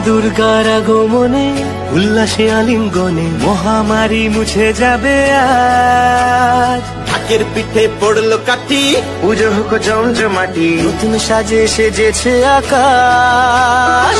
দুর্গার আগমনে উল্লাসে আলিঙ্গনে মহামারী মুছে যাবে আজ। ঢাকের পিঠে পড়লো কাঠি, পুজো হোক জমজমাটি, নতুন সাজে সেজেছে আকাশ।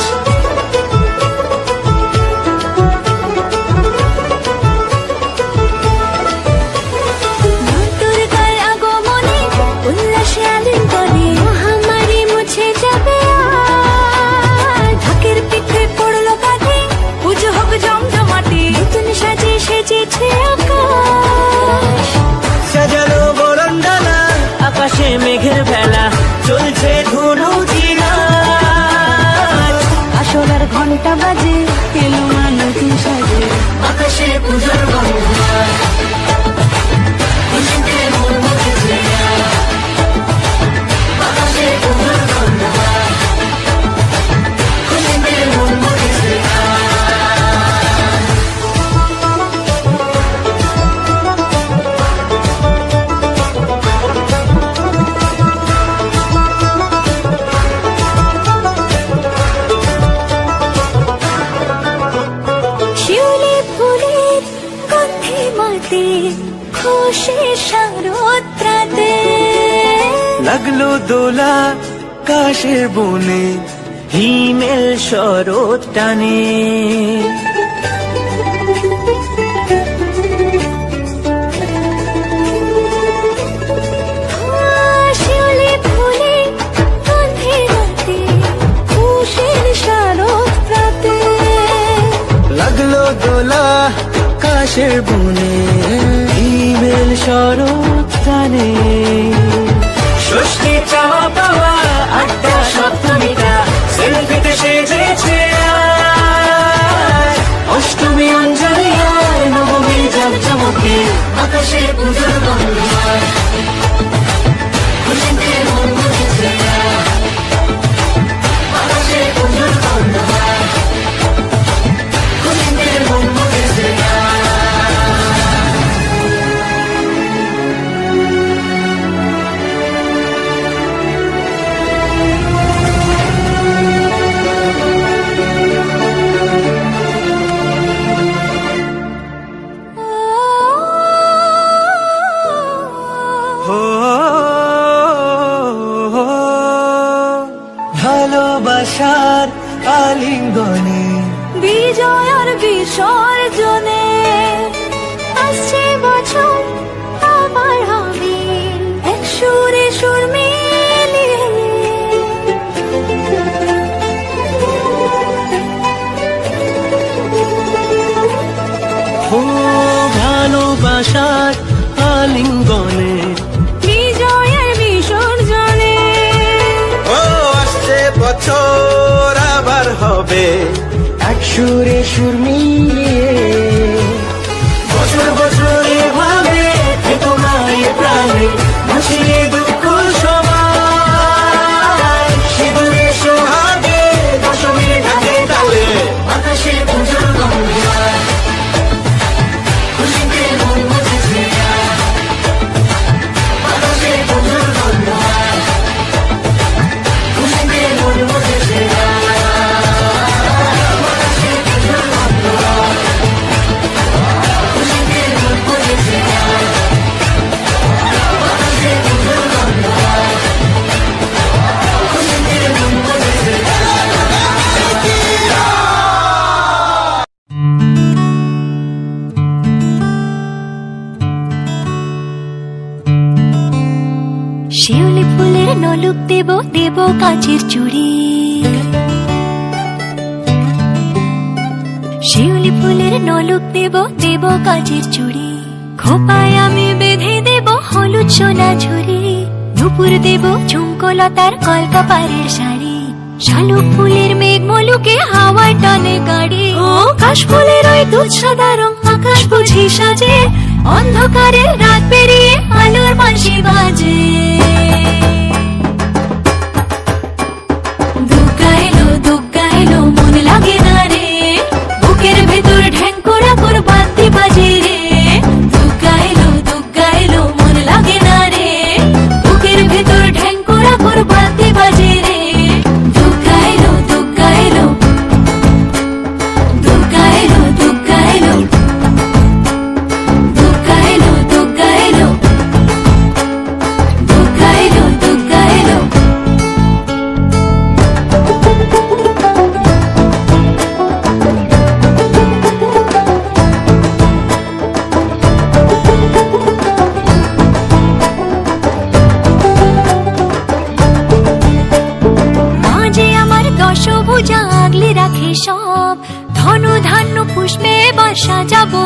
সাজানো বরণডালা, আকাশে মেঘের ভেলা, চলছে ধনু চিরাজ। আসলার ঘন্টা বাজে, এলো মা নতুন সাজে, আকাশে পুজোর গন্ধ, খুশিতে মন মুখেছে আকাশে পুজোর গন্ধ, খুশিতে মন মুখেছে। লাগলো দোলা কাশের বনে, হিমেল শরৎ টানে। লাগলো দোলা কাশের বনে, হিমেল শরৎ টানে। ষষ্ঠী চাওয়া পাওয়া আড্ডা সপ্তমীটা সেলফিতে সেজেছে আজ। অষ্টমী অঞ্জলি হয়, নবমী জাঁকজমকে আকাশে পুজোর গন্ধ, খুশিতে মন মুখেছে আকাশে পুজোর গন্ধ, খুশিতে মন মুখেছে। ভালোবাসার আলিঙ্গনে, বিজয় আর বিসর্জনে, আসছে বছর আবার হবে এক সুরে সুর মিলিয়ে। ও ভালোবাসার আলিঙ্গনে, বিজয় আর বিসর্জনে, ও আসছে বছর আবার হবে এক সুরে সুর মিলিয়ে। বছর বছর এভাবে থেকো মায়ের প্রাণে, ভাসিয়ে দুঃখ সবাই। সিঁদুরে সোহাগে দশমীর ঢাকে তালে, আকাশে পুজোর গন্ধ, খুশিতে মন মুখেছে আকাশে পুজোর গন্ধ, খুশিতে মন মুখেছে। শিউলি ফুলের নলুক দেব, দেব কাচের চুড়ি। শিউলি ফুলের নলুক দেব, দেব কাচের চুড়ি। খোপায় আমি বেঁধে দেব হলুদ সোনা ঝুড়ি। দুপুর দেব ঝুমকোলতার কলকাপাড়ের শাড়ি। শালুক ফুলের মেঘ মলুকে হাওয়ায় টানে গাড়ি। ও কাশ ফুলের ওই দুধ সাদা রং আকাশ বুঝি সাজে। অন্ধকারে রাত পেরিয়ে আলোর বাঁশি বাজে। দুগ্গা এলো মন লাগে না রে। বুকের ভেতর ঢ্যাঙ্করা কর বাতি বাজে রে। দুগ্গা এলো মন লাগে না রে। বুকের ভেতর ঢ্যাঙ্করা কর বাতি বাজে রে। দুগ্গা এলো ধান্য পুষ্পে এবার সাজাবো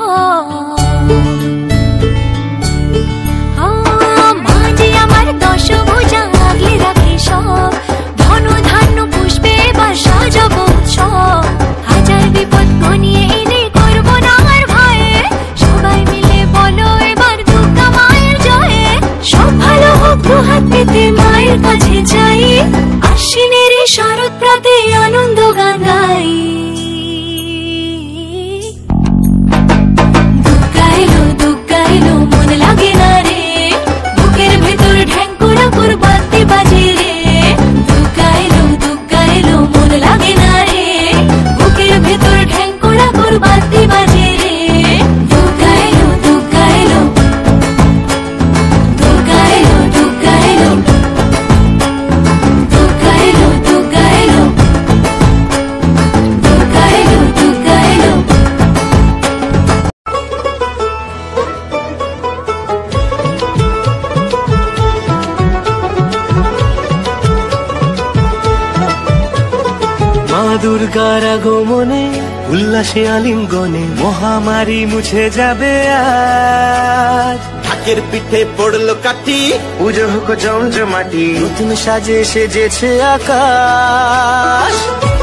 মাঝে আমার দশভুজা আগলে রাখে সব ধন ধান্য পুষ্পে এবার সাজাবো হাজার বিপদ ঘনিয়ে এলে করবো না আর ভয়ে সবাই মিলে বলো এবার দুর্গা মায়ের জয়ে সব ভালো হোক দুহাত পেতে মায়ের কাছে যাই আশ্বিনের শরৎ প্রাতে আনন্দ গান গাই দুর্গা এলো মন লাগে না রে বুকের ভেতর ঢ্যাঙ্কুরা কুরবাতি বাজে রে দুর্গা এলো মন লাগে না রে বুকের ভেতর ঢ্যাঙ্কুরা কুরবাতি বাজে রে দুর্গা এলো দুর্গা এলো দুর্গা এলো দুর্গা এলো দুর্গা এলো দুর্গা এলো দুর্গা এলো দুর্গা এলো মা দুর্গার আগমনে উল্লাসে আলিঙ্গনে মহামারী মুছে যাবে আজ ঢাকের পিঠে পড়লো কাঠি পুজো হোক জমজমাটি নতুন সাজে সেজেছে আকাশ